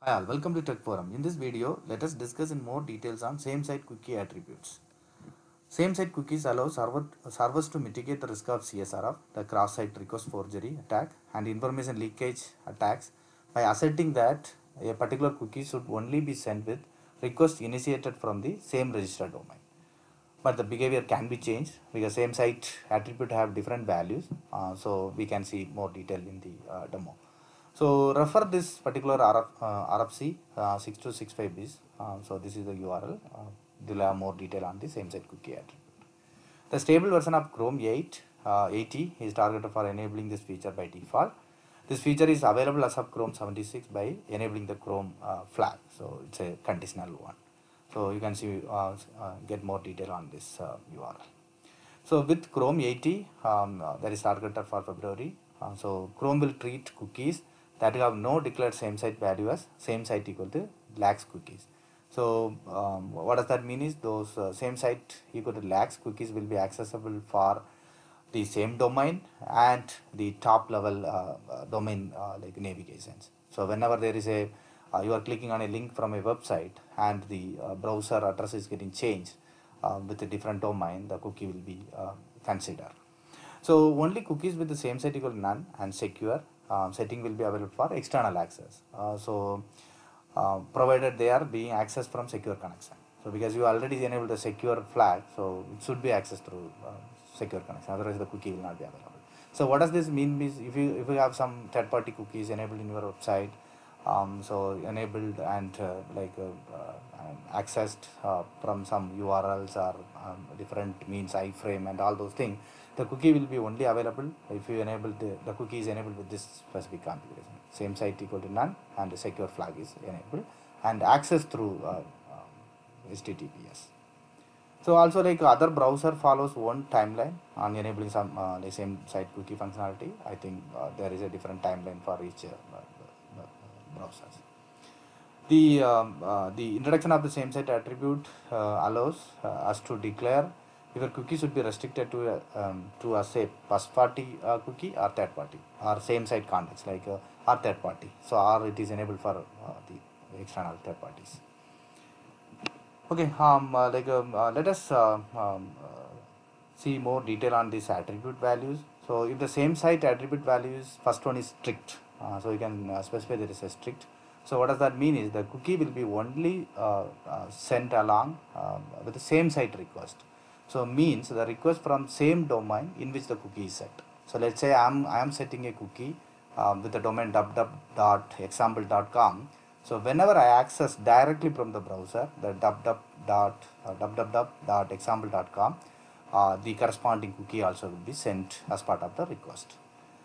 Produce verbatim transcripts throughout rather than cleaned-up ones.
Hi all, welcome to Tech Forum. In this video, let us discuss in more details on same-site cookie attributes. Same-site cookies allow server, servers to mitigate the risk of C S R F, the cross-site request forgery attack, and information leakage attacks by asserting that a particular cookie should only be sent with request initiated from the same registered domain. But the behavior can be changed because same site attribute have different values. Uh, so we can see more detail in the uh, demo. So refer this particular R F, uh, R F C uh, six two six five B. Uh, so this is the U R L. Uh, they'll have more detail on the same site cookie attribute. The stable version of Chrome eight, uh, eighty is targeted for enabling this feature by default. This feature is available as of Chrome seventy-six by enabling the Chrome uh, flag. So it's a conditional one. So you can see uh, uh, get more detail on this uh, U R L. So with Chrome eighty, um, uh, that is targeted for February. Uh, so Chrome will treat cookies that have no declared same site value as same site equal to lax cookies. So um, what does that mean is those uh, same site equal to lax cookies will be accessible for the same domain and the top level uh, uh, domain uh, like navigations. So whenever there is a uh, you are clicking on a link from a website and the uh, browser address is getting changed uh, with a different domain, the cookie will be uh, considered. So only cookies with the same site equal to none and secure uh, setting will be available for external access. Uh, so uh, provided they are being accessed from secure connection. So because you already enabled the secure flag, so it should be accessed through uh, secure connection. Otherwise, the cookie will not be available. So what does this mean? Is if you if you have some third-party cookies enabled in your website, um, so enabled and uh, like uh, uh, accessed uh, from some U R Ls or um, different means iframe and all those things, the cookie will be only available if you enable the, the cookie is enabled with this specific configuration. Same site equal to none and the secure flag is enabled and access through uh, um, H T T P S. So also like other browser follows one timeline on enabling some uh, the same site cookie functionality. I think uh, there is a different timeline for each uh, uh, browsers. The, um, uh, the introduction of the same site attribute uh, allows uh, us to declare if a cookie should be restricted to uh, um, to a say first party uh, cookie or third party or same site context like uh, or third party. So or it is enabled for uh, the external third parties. Okay, um, uh, like um, uh, let us uh, um, uh, see more detail on these attribute values. So if the same site attribute values, first one is strict. Uh, so you can uh, specify there is a strict. So what does that mean is the cookie will be only uh, uh, sent along uh, with the same site request. So means the request from same domain in which the cookie is set. So let's say I'm I am setting a cookie um, with the domain w w w dot example dot com. So whenever I access directly from the browser, the w w w dot example dot com, uh, the corresponding cookie also will be sent as part of the request.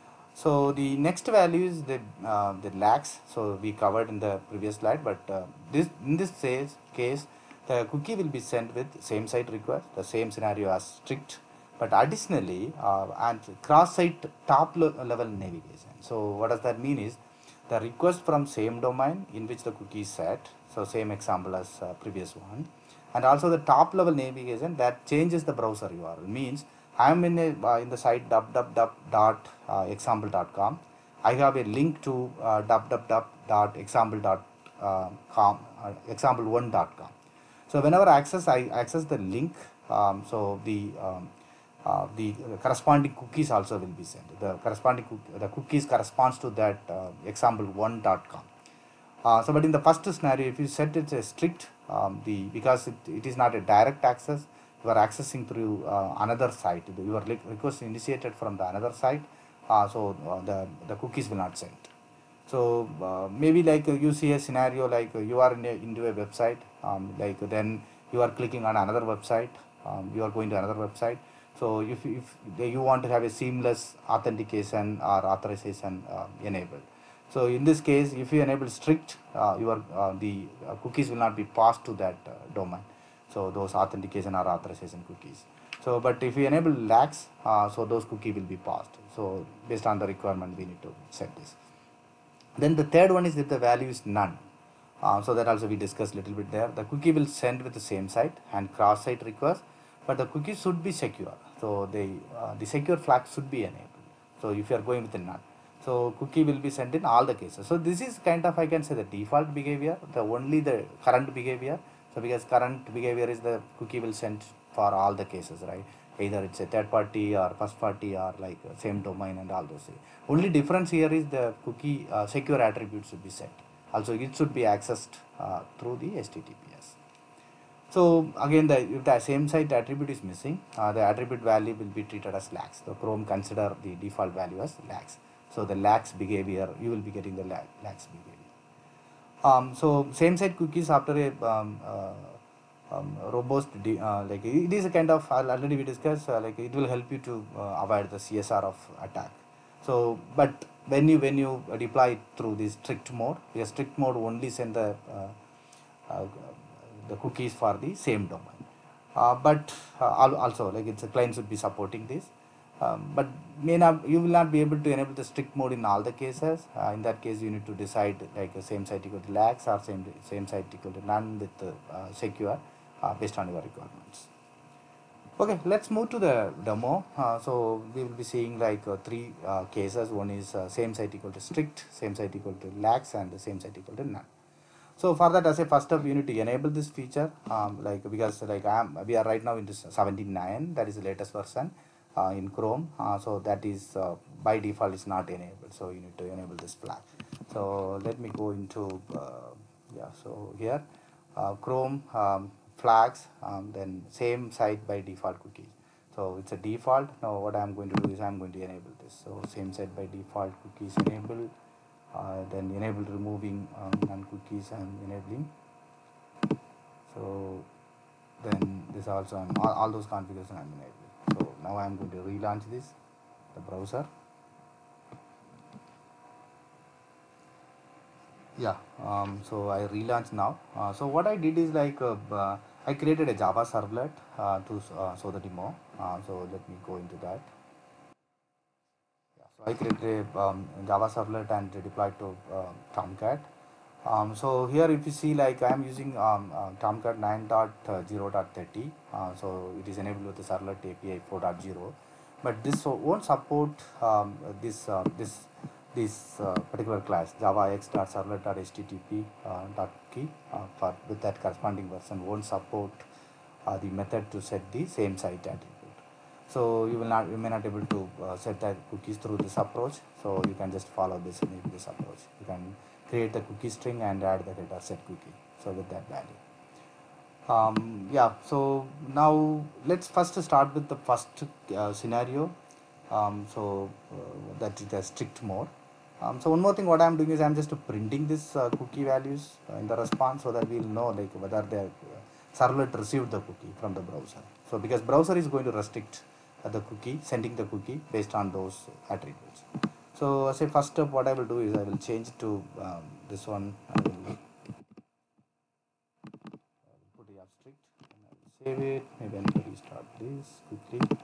So the next value is the uh, the lax. So we covered in the previous slide, but uh, this in this case, the cookie will be sent with same site request, the same scenario as strict, but additionally uh, and cross-site top level navigation. So what does that mean is the request from same domain in which the cookie is set. So same example as uh, previous one, and also the top level navigation that changes the browser U R L means I am in a uh, in the site w w w dot example dot com. I have a link to uh, w w w dot example dot com, uh, example one dot com. So whenever I access, I access the link. Um, so the um, uh, the corresponding cookies also will be sent. The corresponding cook the cookies corresponds to that uh, example one dot com. Uh, so, but in the first scenario, if you set it as strict, um, the because it, it is not a direct access, you are accessing through uh, another site. Your request initiated from the another site, uh, so uh, the the cookies will not send. So uh, maybe like uh, you see a scenario like uh, you are in a, into a website, um, like then you are clicking on another website, um, you are going to another website. So if if you want to have a seamless authentication or authorization uh, enabled. So in this case, if you enable strict, uh, your uh, the uh, cookies will not be passed to that uh, domain. So those authentication or authorization cookies. So but if you enable lax, uh, so those cookie will be passed. So based on the requirement, we need to set this. Then the third one is that the value is none. Uh, so that also we discussed a little bit there. The cookie will send with the same site and cross-site request, but the cookie should be secure. So the uh, the secure flag should be enabled. So if you are going with the none. So cookie will be sent in all the cases. So this is kind of, I can say, the default behavior, the only the current behavior. So because current behavior is the cookie will send for all the cases, right? Either it's a third party or first party or like same domain and all those things. Only difference here is the cookie uh, secure attribute should be set. Also it should be accessed uh, through the H T T P S. So again, the, if the same site attribute is missing, uh, the attribute value will be treated as lax. So Chrome consider the default value as lax. So the lax behavior, you will be getting the lax behavior. Um, so same site cookies after a um, uh, um, robust, uh, like it is a kind of, already we discussed, uh, like it will help you to uh, avoid the C S R F attack. So, but when you when you deploy it through this strict mode, because strict mode only send the uh, uh, the cookies for the same domain. Uh, but uh, also, like it's a client should be supporting this. Um, but may not, you will not be able to enable the strict mode in all the cases. Uh, in that case, you need to decide like a same site equal to lax or same same site equal to none with uh, secure uh, based on your requirements. Okay, let's move to the demo. Uh, so we will be seeing like uh, three uh, cases. One is uh, same site equal to strict, same site equal to lax, and the same site equal to none. So for that, as a first step, you need to enable this feature, um, like because like I am, we are right now in this seventeen point nine, that is the latest version uh, in Chrome. Uh, so that is uh, by default is not enabled. So you need to enable this flag. So let me go into uh, yeah. So here, uh, Chrome um, flags, um, then same site by default cookies. So it's a default. Now what I am going to do is I am going to enable this. So same site by default cookies enable. Uh, then enable removing um, non cookies and enabling. So then this also I'm, all, all those configurations I'm enabling. So now I'm going to relaunch this the browser. Yeah. Um, so I relaunch now. Uh, so what I did is like uh, uh, I created a Java servlet uh, to uh, show the demo. Uh, so let me go into that. So I created a um, Java servlet and deployed to uh, Tomcat. Um, so here if you see, like I am using um, uh, Tomcat nine point zero point thirty, uh, so it is enabled with the servlet A P I four point zero, but this won't support um, this uh, this this uh, particular class Java x.servlet.http uh, dot key uh, for with that corresponding version won't support uh, the method to set the same site attribute. So you will not, you may not able to uh, set that cookies through this approach. So you can just follow this maybe this approach. You can create the cookie string and add the header set cookie. So with that value. Um, yeah. So now let's first start with the first uh, scenario. Um, so uh, that is the strict mode. Um, so one more thing, what I'm doing is I'm just printing this uh, cookie values uh, in the response so that we'll know like whether the uh, servlet received the cookie from the browser. So because browser is going to restrict uh, the cookie, sending the cookie based on those attributes. So as a first step, what I will do is I will change it to um, this one. I will, I will put the abstract and I will save it. Maybe I need to restart this quickly.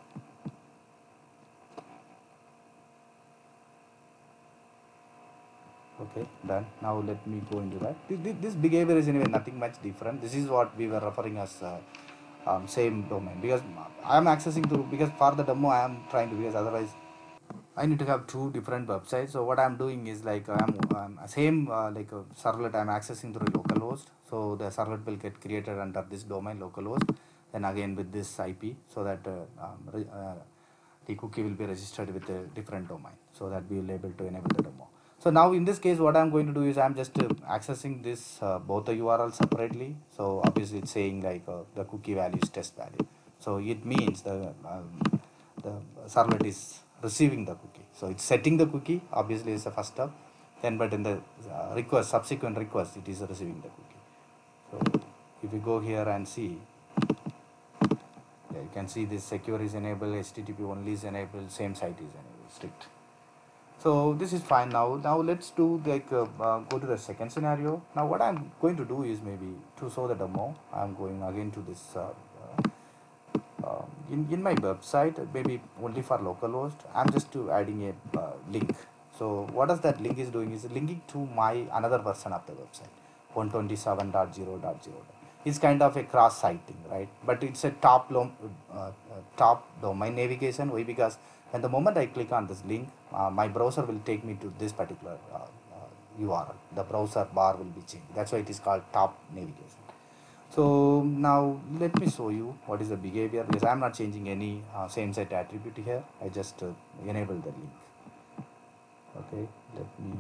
Okay, done. Now let me go into that. This, this behavior is anyway nothing much different. This is what we were referring as uh, um, same domain, because I am accessing to, because for the demo I am trying to, because otherwise I need to have two different websites. So what I'm doing is like I'm, I'm same uh, like a servlet I'm accessing through a localhost. So the servlet will get created under this domain localhost. Then again with this I P, so that uh, um, uh, the cookie will be registered with a different domain, so that we will be able to enable the demo. So now in this case, what I'm going to do is I'm just uh, accessing this uh, both the U R Ls separately. So obviously it's saying like uh, the cookie value is test value. So it means the um, the servlet is receiving the cookie. So it's setting the cookie. Obviously is the first step. Then, but in the uh, request, subsequent request, it is receiving the cookie. So if you go here and see, yeah, you can see this secure is enabled, H T T P only is enabled, same site is enabled, strict. So this is fine. Now now let's do like uh, uh, go to the second scenario. Now what I'm going to do is, maybe to show the demo, I'm going again to this uh, uh, uh, in, in my website, maybe only for localhost. I'm just to adding a uh, link. So what does that link is doing is linking to my another version of the website, one twenty-seven dot zero dot zero. It's kind of a cross-site thing, right? But it's a top uh, uh, top domain navigation. Why? Because And the moment I click on this link, uh, my browser will take me to this particular uh, uh, U R L. The browser bar will be changed. That's why it is called top navigation. So now let me show you what is the behavior, because I am not changing any uh, same site attribute here. I just uh, enable the link. Okay, let me.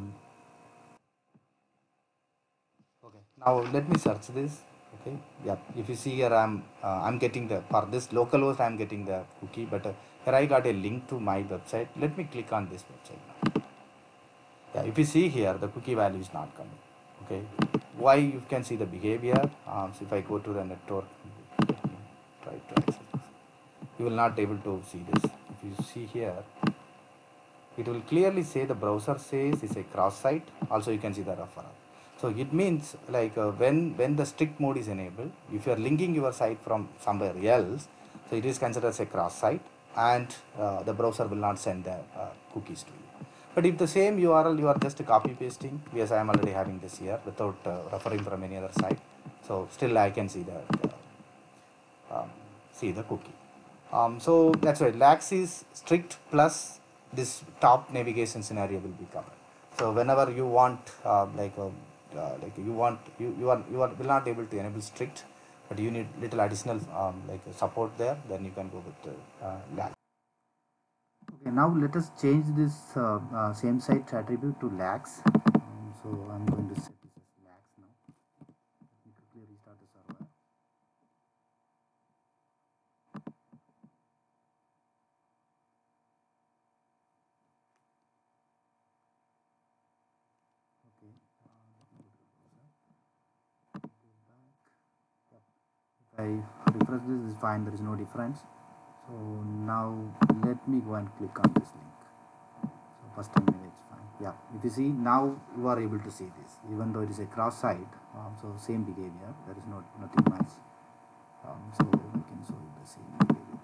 Okay, now let me search this. Okay, yeah. If you see here, I'm uh, I'm getting the for this localhost I'm getting the cookie, but uh, here I got a link to my website. Let me click on this website now. Yeah, if you see here, the cookie value is not coming. Okay, why? You can see the behavior. Um, so if I go to the network, try to access this, you will not able to see this. If you see here, it will clearly say the browser says it's a cross site. Also you can see the referral. So it means like uh, when when the strict mode is enabled, if you are linking your site from somewhere else, so it is considered as a cross site, and uh, the browser will not send the uh, cookies to you. But if the same U R L you are just copy pasting, yes, I am already having this here without uh, referring from any other site, so still I can see the uh, um, see the cookie. Um, so that's why lax is strict plus this top navigation scenario will be covered. So whenever you want uh, like a, uh, like you want you, you are you are will not able to enable strict, but you need little additional um, like support there, then you can go with uh, lax. Okay, now let us change this uh, uh, same site attribute to lax. Um, so I'm going to set this as lax now. Let me quickly restart the server. Okay, uh, let me go to the browser. Go back. Yep. If I refresh this, is fine. There is no difference. So now let me go and click on this link. So first time it's fine. Yeah. If you see now, you are able to see this, even though it is a cross site. Um, so same behavior. There is not nothing much. Um, so we can show you the same behavior.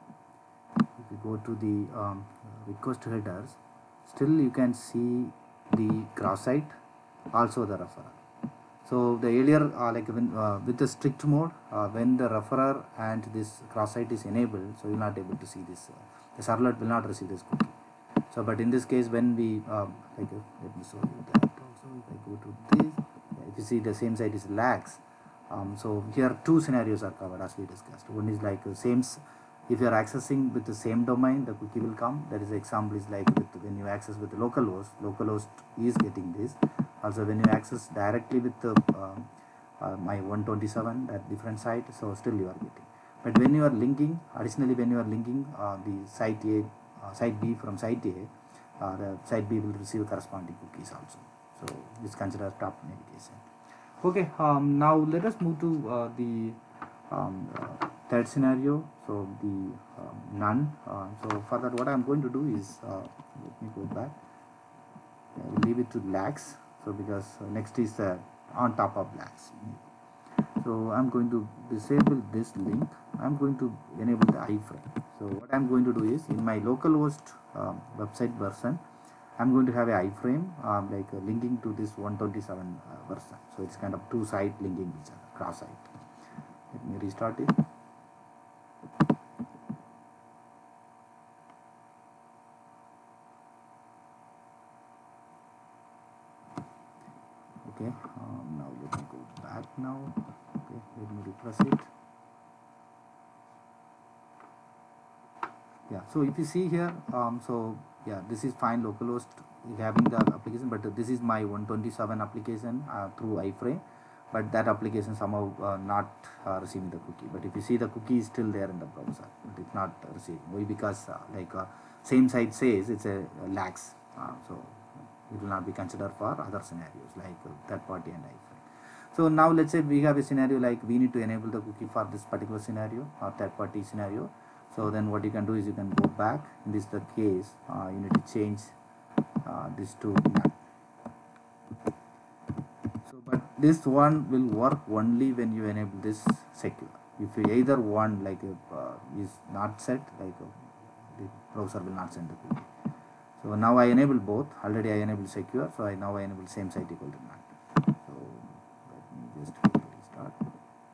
If you go to the um, request headers, still you can see the cross site, also the referrer. So the earlier uh, like when uh, with the strict mode, uh, when the referrer and this cross site is enabled, so you are not able to see this. Uh, the servlet will not receive this cookie. So but in this case, when we um, like uh, let me show you that also. If I go to this, yeah, if you see the same site is lax. Um, so here two scenarios are covered as we discussed. One is like uh, same. If you are accessing with the same domain, the cookie will come. That is the example is like with when you access with the localhost, localhost is getting this. Also when you access directly with the uh, uh, my one twenty-seven, that different site, so still you are getting. But when you are linking, additionally when you are linking uh, the site A, uh, site B from site A, uh, the site B will receive corresponding cookies also. So it's considered top navigation. Okay, um, now let us move to uh, the um, uh, third scenario. So the um, none. Uh, so for that, what I'm going to do is uh, let me go back. Uh, leave it to lax. So because uh, next is uh, on top of lax. So I'm going to disable this link. I'm going to enable the iframe. So what I'm going to do is in my localhost um, website version, I'm going to have a iframe um, like uh, linking to this one twenty-seven uh, version. So it's kind of two site linking each other, cross site. Let me restart it. Okay, um, now let me go back now. Okay, let me refresh it. Yeah, so if you see here, um, so yeah, this is fine localhost having the application, but uh, this is my one twenty-seven application uh, through iframe, but that application somehow uh, not uh, receiving the cookie. But if you see, the cookie is still there in the browser, but it's not uh, receiving. Why? Because uh, like uh, same site says it's a, a lax, uh, so it will not be considered for other scenarios like uh, third party and iframe. So now let's say we have a scenario like we need to enable the cookie for this particular scenario or third party scenario. So then what you can do is you can go back. In this the case, uh, you need to change uh, this to none. So but this one will work only when you enable this secure. If you either one like uh, is not set, like uh, the browser will not send the cookie. So now I enable both. Already I enabled secure, so I now I enable same site equal to none. So let me just restart.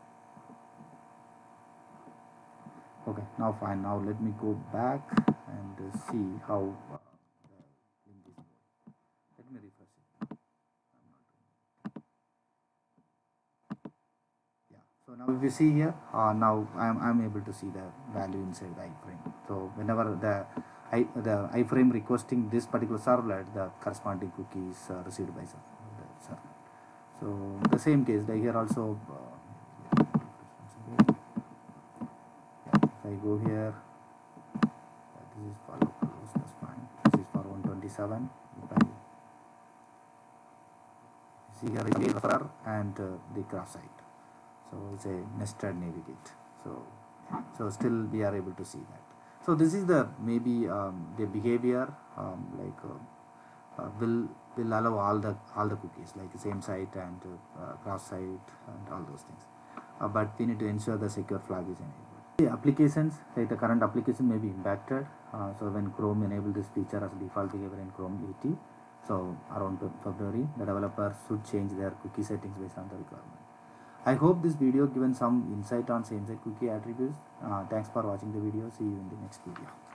Okay, now fine. Now let me go back and uh, see how uh, the link is moving. Let me refresh it. I'm not doing it. Yeah. So now if you see here, uh, now I'm, I'm able to see the value inside the iframe. So whenever the I, the iframe requesting this particular servlet, the corresponding cookie is uh, received by the servlet. So the same case, like here also. Uh, if I go here, uh, this is for localhost, that's fine. This is for one twenty-seven. If I see here the referer and uh, the cross site, so it's a nested navigate. So, so still we are able to see that. So this is the maybe um, the behavior um, like uh, uh, will will allow all the all the cookies like Samesite and uh, cross site and all those things. Uh, but we need to ensure the secure flag is enabled. The applications, like the current application may be impacted. Uh, so when Chrome enable this feature as default behavior in Chrome eighty, so around February, the developer should change their cookie settings based on the requirement. I hope this video given some insight on Samesite cookie attributes. Uh, thanks for watching the video. See you in the next video.